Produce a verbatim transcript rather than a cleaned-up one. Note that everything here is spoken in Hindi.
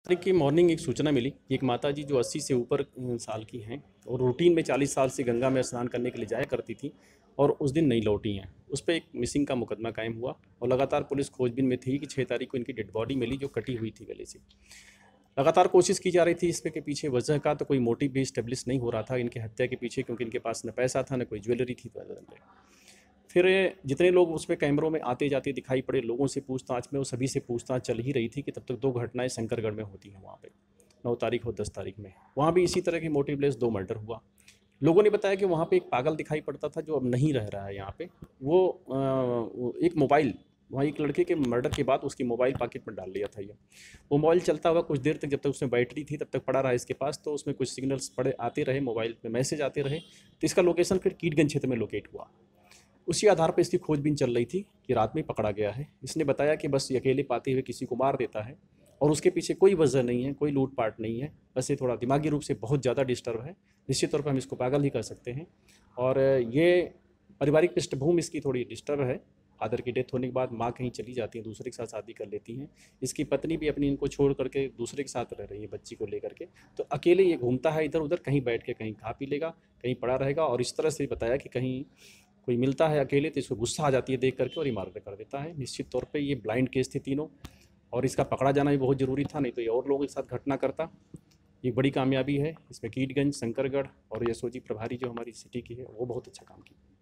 तारीख की मॉर्निंग एक सूचना मिली कि एक माता जी जो अस्सी से ऊपर अ, साल की हैं और रूटीन में चालीस साल से गंगा में स्नान करने के लिए जाया करती थी और उस दिन नहीं लौटी हैं। उस पे एक मिसिंग का मुकदमा कायम हुआ और लगातार पुलिस खोजबीन में थी कि छह तारीख को इनकी डेड बॉडी मिली जो कटी हुई थी गले से। लगातार कोशिश की जा रही थी इसपे के पीछे वजह का तो कोई मोटिव भी एस्टेब्लिश नहीं हो रहा था इनकी हत्या के पीछे, क्योंकि इनके पास न पैसा था न कोई ज्वेलरी थी। फिर जितने लोग उसमें कैमरों में आते जाते दिखाई पड़े, लोगों से पूछताछ में वो सभी से पूछताछ चल ही रही थी कि तब तक दो घटनाएं शंकरगढ़ में होती हैं। वहाँ पे नौ तारीख और दस तारीख में वहाँ भी इसी तरह के मोटिवलेस दो मर्डर हुआ। लोगों ने बताया कि वहाँ पे एक पागल दिखाई पड़ता था जो अब नहीं रह रहा है यहाँ पे। वो अ, वो एक मोबाइल, वहाँ एक लड़के के मर्डर के बाद उसकी मोबाइल पॉकेट में डाल लिया था ये। वो मोबाइल चलता हुआ कुछ देर तक, जब तक उसमें बैटरी थी तब तक पड़ा रहा इसके पास, तो उसमें कुछ सिग्नल्स पड़े आते रहे, मोबाइल पे मैसेज आते रहे, तो इसका लोकेशन फिर कीटगंज क्षेत्र में लोकेट हुआ। उसी आधार पर इसकी खोजबीन चल रही थी कि रात में पकड़ा गया है। इसने बताया कि बस ये अकेले पाते हुए किसी को मार देता है और उसके पीछे कोई वजह नहीं है, कोई लूट-पाट नहीं है। बस ये थोड़ा दिमागी रूप से बहुत ज़्यादा डिस्टर्ब है। निश्चित तौर पे हम इसको पागल ही कह सकते हैं। और ये पारिवारिक पृष्ठभूमि इसकी थोड़ी डिस्टर्ब है। फादर की डेथ होने के बाद माँ कहीं चली जाती हैं, दूसरे के साथ शादी कर लेती हैं। इसकी पत्नी भी अपनी इनको छोड़ करके दूसरे के साथ रह रही है बच्ची को लेकर के। तो अकेले ये घूमता है इधर-उधर, कहीं बैठ के कहीं खा पी लेगा, कहीं पड़ा रहेगा। और इस तरह से बताया कि कहीं कोई मिलता है अकेले तो इसको गुस्सा आ जाती है देख करके और ये मर्डर कर देता है। निश्चित तौर पे ये ब्लाइंड केस थे तीनों और इसका पकड़ा जाना भी बहुत ज़रूरी था, नहीं तो ये और लोगों के साथ घटना करता। ये बड़ी कामयाबी है। इसमें कीटगंज, शंकरगढ़ और एसओजी प्रभारी जो हमारी सिटी की है वो बहुत अच्छा काम किया।